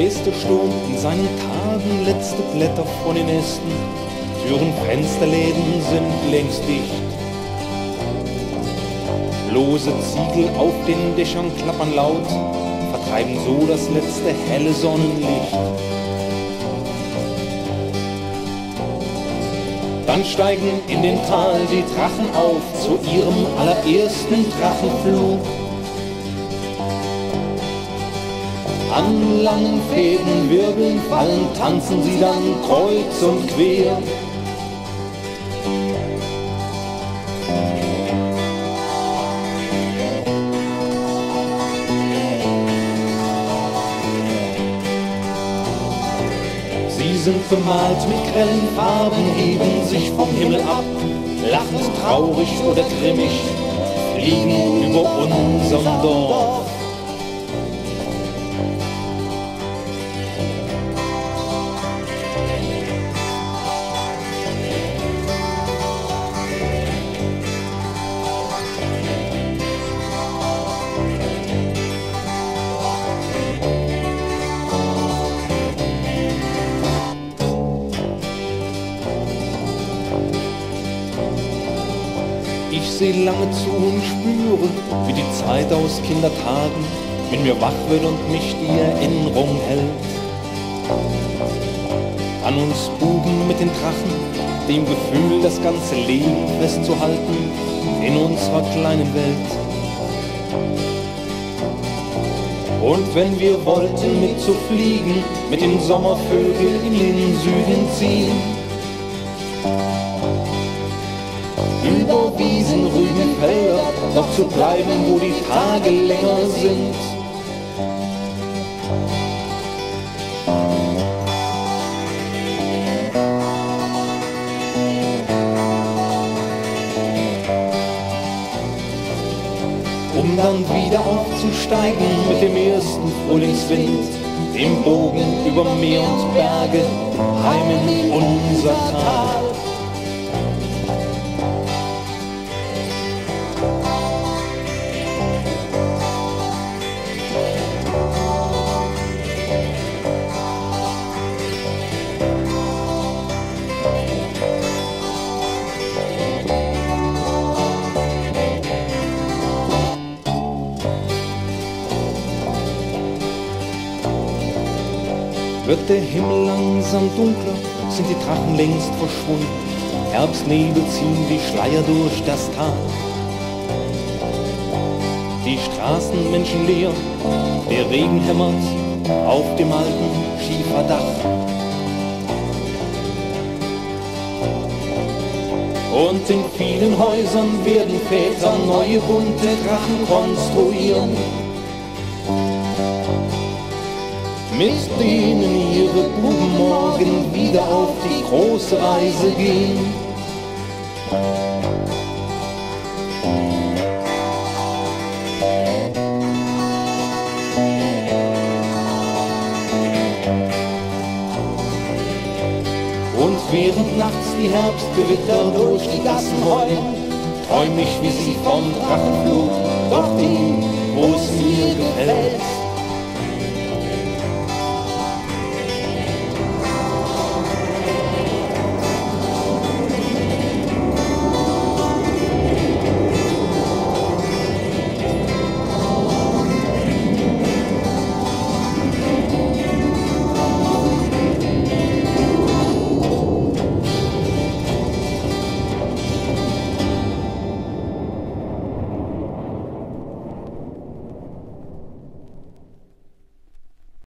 nächste Sturm in seinen Tagen, letzte Blätter von den Ästen, Türen, Fensterläden sind längst dicht. Lose Ziegel auf den Dächern klappern laut, vertreiben so das letzte helle Sonnenlicht. Dann steigen in den Tal die Drachen auf zu ihrem allerersten Drachenflug. An langen Fäden, Wirbeln, Fallen tanzen sie dann kreuz und quer. Sie sind bemalt mit grellen Farben, heben sich vom Himmel ab, lachend, traurig oder grimmig, fliegen über unserem Dorf. Ich seh lange zu und spüre, wie die Zeit aus Kindertagen in mir wach wird und mich die Erinnerung hält. An uns Buben mit den Drachen, dem Gefühl, das ganze Leben festzuhalten in unserer kleinen Welt. Und wenn wir wollten mitzufliegen, mit den Sommervögeln in den Süden ziehen, über Wiesen, Rüben, Felder, noch zu bleiben, wo die Tage länger sind. Um dann wieder aufzusteigen mit dem ersten Frühlingswind, im Bogen über Meer und Berge, heim in unser Tal. Wird der Himmel langsam dunkler, sind die Drachen längst verschwunden. Herbstnebel ziehen die Schleier durch das Tal. Die Straßen menschenleer, der Regen hämmert auf dem alten Schieferdach. Und in vielen Häusern werden Väter neue bunte Drachen konstruieren, mit denen ihre Buben morgen wieder auf die große Reise gehen. Und während nachts die Herbstgewitter durch die Gassen heulen, träum ich wie sie vom Drachenflug, dorthin, wo es mir gefällt.